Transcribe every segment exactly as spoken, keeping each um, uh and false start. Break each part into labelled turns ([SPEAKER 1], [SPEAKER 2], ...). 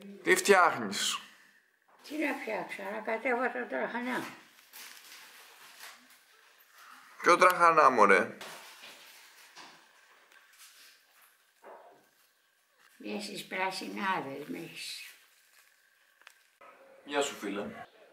[SPEAKER 1] Τι φτιάχνεις?
[SPEAKER 2] Τι να φτιάξω, ανακατεύω τα τραχανά.
[SPEAKER 1] Ποιο τραχανά, μωρέ?
[SPEAKER 2] Μια στις πρασινάδες με έχεις.
[SPEAKER 1] Γεια σου, φίλε.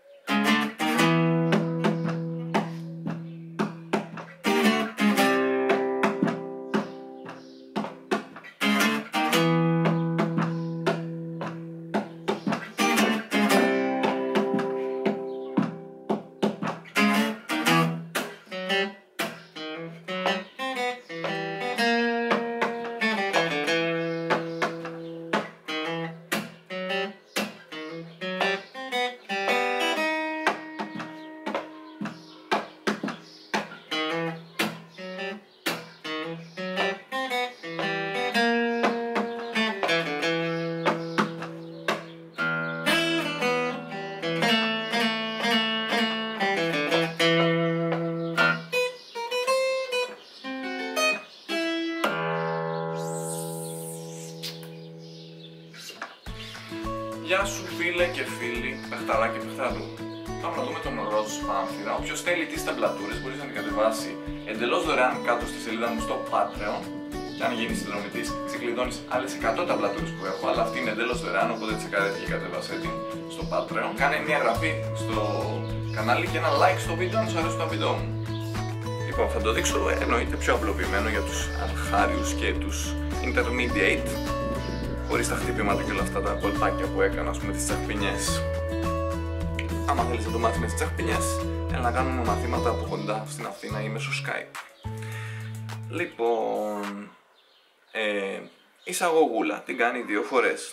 [SPEAKER 1] Γεια σου, φίλε και φίλοι, παιχταρά και παιχταρού. Πάμε να δούμε τον ροζ πάμφυρα. Όποιος θέλει τις τεμπλατούρες μπορεί να την κατεβάσει εντελώς δωρεάν κάτω στη σελίδα μου στο Patreon. Και αν γίνεις συνδρομητής, ξεκλειδώνεις άλλες εκατό τεμπλατούρες που έχω. Αλλά αυτή είναι εντελώς δωρεάν, οπότε τσεκάρετε και κατεβάσέ την στο Patreon. Κάνε μια εγγραφή στο κανάλι και ένα like στο βίντεο αν σου αρέσει το βίντεο μου. Λοιπόν, θα το δείξω εννοείται πιο απλοποιημένο για τους αρχάριους και τους intermediate. Χωρίς τα χτυπήματα και όλα αυτά τα κολπάκια που έκανα, ας πούμε, τις τσαχπινιές. Άμα θέλεις να το μάθεις με τις τσαχπινιές, έλα να κάνουμε μαθήματα από κοντά στην Αθήνα ή μέσω Skype. Λοιπόν, ε, εισαγωγούλα, την κάνει δύο φορές.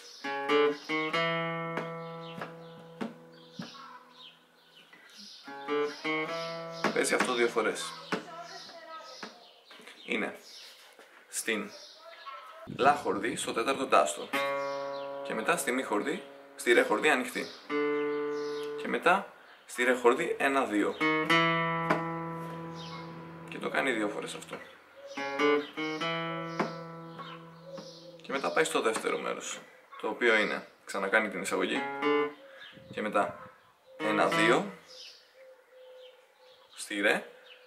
[SPEAKER 1] Παίζει αυτό δύο φορές. Είναι στην λα χορδί στο τέταρτο τάστο και μετά στη μη χορδί, στη ρε χορδί ανοιχτή και μετά στη ρε χορδί ένα δύο και το κάνει δύο φορές αυτό και μετά πάει στο δεύτερο μέρος, το οποίο είναι ξανακάνει την εισαγωγή και μετά ένα δύο στη ρε,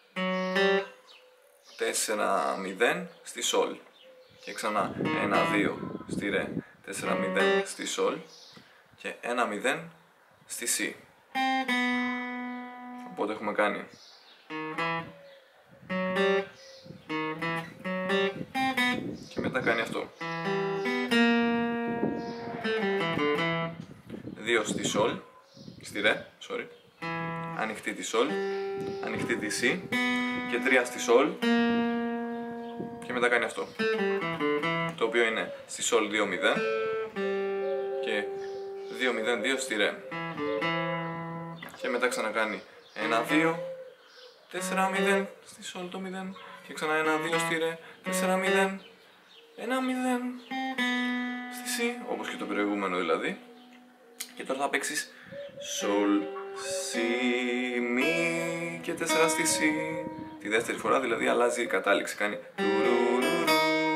[SPEAKER 1] τέσσερα μηδέν στη σολ και ξανά ένα δύο στη ρε, τέσσερα μηδέν στη σολ και ένα μηδέν στη σι. Οπότε έχουμε κάνει και μετά κάνει αυτό. δύο στη σολ, στη ρε, sorry, ανοιχτή τη σολ, ανοιχτή τη σι και τρία στη σολ και μετά κάνει αυτό, το οποίο είναι στη σολ δύο μηδέν και δύο μηδέν δύο στη ρε και μετά ξανακάνει ένα δύο, τέσσερα μηδέν στη σολ το μηδέν και ξανά ένα δύο στη ρε, τέσσερα μηδέν, ένα μηδέν στη σι, όπως και το προηγούμενο δηλαδή. Και τώρα θα παίξεις σολ, σι, μι και τέσσερα στη σι. Τη δεύτερη φορά δηλαδή αλλάζει η κατάληξη, κάνει τουρουρουρου.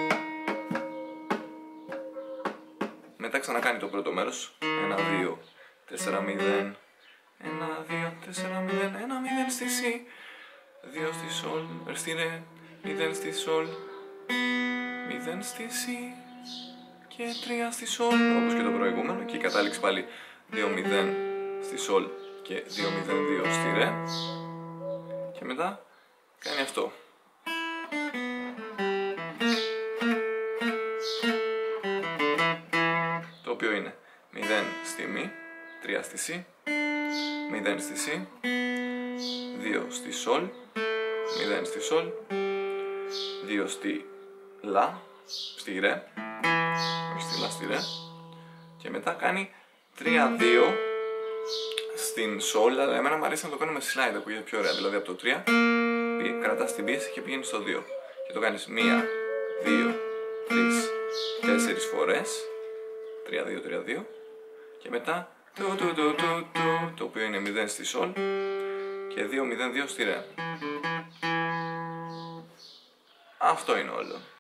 [SPEAKER 1] Μετά ξανακάνει το πρώτο μέρος, ένα δύο, τέσσερα μηδέν, ένα δύο, τέσσερα μηδέν, ένα μηδέν στη σι, δύο στη σολ, στη ρε, μηδέν στη σολ, μηδέν στη σι και τρία στη σολ, όπως και το προηγούμενο, και η κατάληξη πάλι δύο μηδέν στη σολ και δύο μηδέν δύο στη ρε και μετά κάνει αυτό. Το οποίο είναι μηδέν στη μη, τρία στη σι, μηδέν στη σι, δύο στη σολ, μηδέν στη σολ, δύο στη λα, στη ρε, όχι στη λα, στη ρε, και μετά κάνει τρία δύο στην σολ, αλλά εμένα μου αρέσει να το κάνουμε slide, ακούγεται πιο ωραία, δηλαδή από το τρία κρατάς την πίεση και πηγαίνεις στο δύο και το κάνεις μία, δύο, τρεις, τέσσερις φορές, τρία δύο τρία δύο και μετά το, το, το, το, το, το οποίο είναι μηδέν στη σολ και δύο μηδέν δύο στη ρε. Αυτό είναι όλο.